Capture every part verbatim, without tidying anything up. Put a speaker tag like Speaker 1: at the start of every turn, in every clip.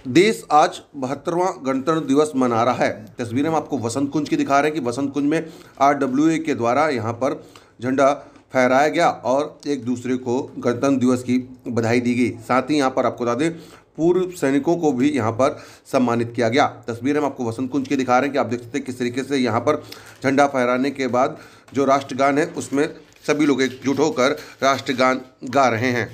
Speaker 1: देश आज बहत्तरवां गणतंत्र दिवस मना रहा है। तस्वीरें हम आपको वसंत कुंज की दिखा रहे हैं कि वसंत कुंज में आर डब्ल्यू ए के द्वारा यहाँ पर झंडा फहराया गया और एक दूसरे को गणतंत्र दिवस की बधाई दी गई। साथ ही यहाँ पर आपको बता दें पूर्व सैनिकों को भी यहाँ पर सम्मानित किया गया। तस्वीरें हम आपको वसंत कुंज की दिखा रहे हैं कि आप देख सकते हैं किस तरीके से यहाँ पर झंडा फहराने के बाद जो राष्ट्रगान है उसमें सभी लोग एकजुट होकर राष्ट्रगान गा रहे हैं।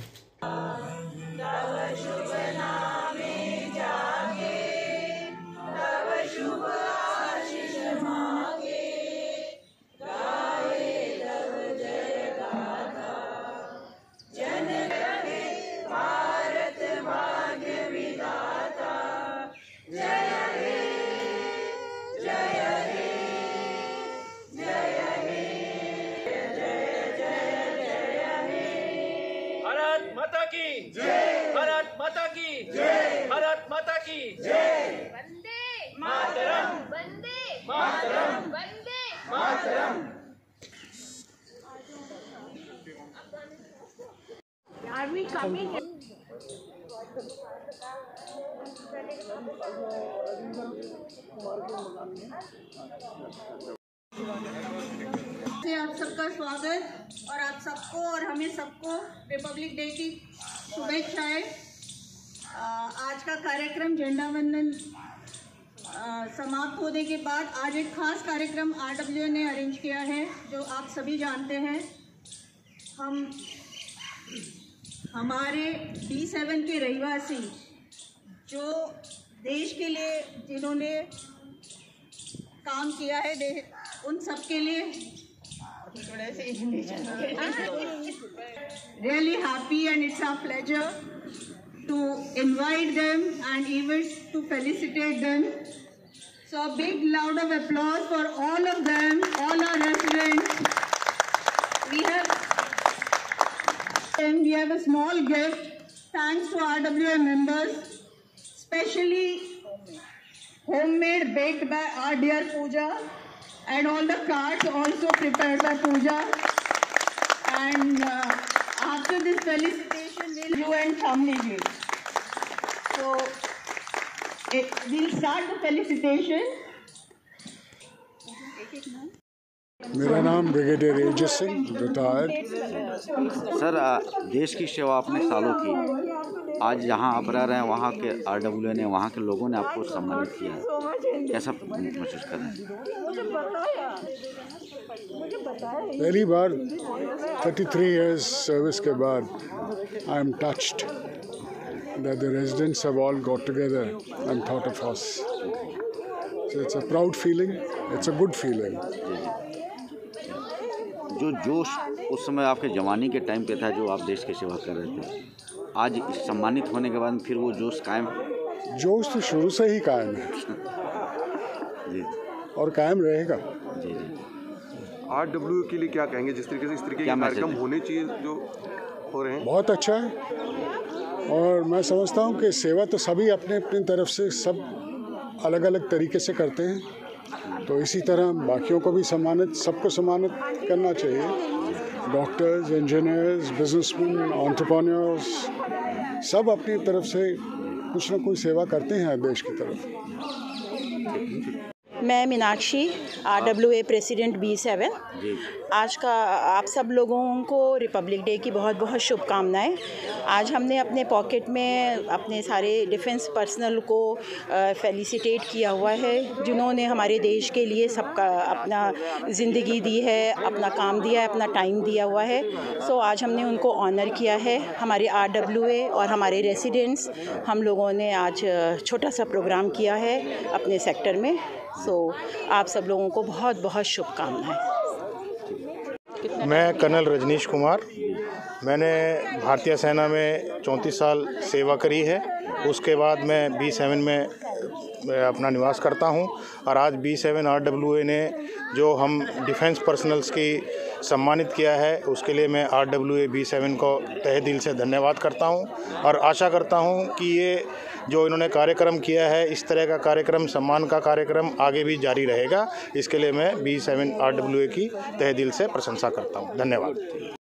Speaker 2: माता की जय, भारत माता की जय, भारत माता की जय। Vande Mataram, Vande Mataram, Vande Mataram. Are we coming?
Speaker 3: आप सबका स्वागत और आप सबको और हमें सबको रिपब्लिक डे की शुभेच्छाएं। आज का कार्यक्रम झंडा वंदन समाप्त होने के बाद आज एक खास कार्यक्रम आर डब्ल्यू ए ने अरेंज किया है जो आप सभी जानते हैं। हम हमारे डी सेवन के रहवासी जो देश के लिए जिन्होंने काम किया है उन सब के लिए really happy and it's our pleasure to invite them and even to felicitate them. So a big round of applause for all of them, all our residents. We have and we have a small gift thanks to R W A members, specially homemade baked by our dear Pooja, and all the cards also prepared by Pooja. And uh, after this felicitation, we'll you and family gift. So it, we'll start the felicitation.
Speaker 4: मेरा नाम brigadier एजेस Singh, retired.
Speaker 5: Sir, देश की सेवा आपने सालों की, आज जहां आप रह रहे हैं वहां के आर डब्ल्यू ए ने, वहां के लोगों ने आपको सम्मानित किया, कैसा महसूस कर रहे हैं?
Speaker 4: पहली बार तैंतीस इयर्स सर्विस के बाद I am touched that the residents have all got together and thought of us. So it's a proud feeling, it's a good feeling.
Speaker 5: जो जोश उस समय आपके जवानी के टाइम पे था, जो आप देश की सेवा कर रहे थे, आज सम्मानित होने के बाद फिर वो जोश कायम?
Speaker 4: जोश तो शुरू से ही कायम है
Speaker 5: जी, और
Speaker 4: कायम रहेगा।
Speaker 5: जी जी।
Speaker 1: आर डब्ल्यू के लिए क्या कहेंगे, जिस तरीके से इस तरीके के कार्यक्रम होने चाहिए जो हो रहे हैं?
Speaker 4: बहुत अच्छा है और मैं समझता हूँ कि सेवा तो सभी अपने अपनी तरफ से सब अलग अलग तरीके से करते हैं, तो इसी तरह बाकियों को भी सम्मानित सबको सम्मानित करना चाहिए। डॉक्टर्स, इंजीनियर्स, बिजनेसमैन, एंटरप्रेन्योर्स सब अपनी तरफ से कुछ ना कुछ सेवा करते हैं देश की तरफ।
Speaker 6: मैं Meenakshi, R W A president B seven. आज का आप सब लोगों को रिपब्लिक डे की बहुत बहुत शुभकामनाएं। आज हमने अपने पॉकेट में अपने सारे डिफेंस पर्सनल को फेलिसिटेट किया हुआ है, जिन्होंने हमारे देश के लिए सबका अपना ज़िंदगी दी है, अपना काम दिया है, अपना टाइम दिया हुआ है। सो आज हमने उनको ऑनर किया है। हमारे आर डब्ल्यू ए और हमारे रेसिडेंट्स हम लोगों ने आज छोटा सा प्रोग्राम किया है अपने सेक्टर में। सो so, आप सब लोगों को बहुत बहुत शुभकामनाएं।
Speaker 7: मैं कर्नल रजनीश कुमार, मैंने भारतीय सेना में चौंतीस साल सेवा करी है। उसके बाद मैं बी सेवन में अपना निवास करता हूं और आज B seven R W A ने जो हम डिफेंस पर्सनल्स की सम्मानित किया है, उसके लिए मैं R W A B seven को तहे दिल से धन्यवाद करता हूं और आशा करता हूं कि ये जो इन्होंने कार्यक्रम किया है, इस तरह का कार्यक्रम, सम्मान का कार्यक्रम आगे भी जारी रहेगा। इसके लिए मैं B seven R W A की तहे दिल से प्रशंसा करता हूं। धन्यवाद।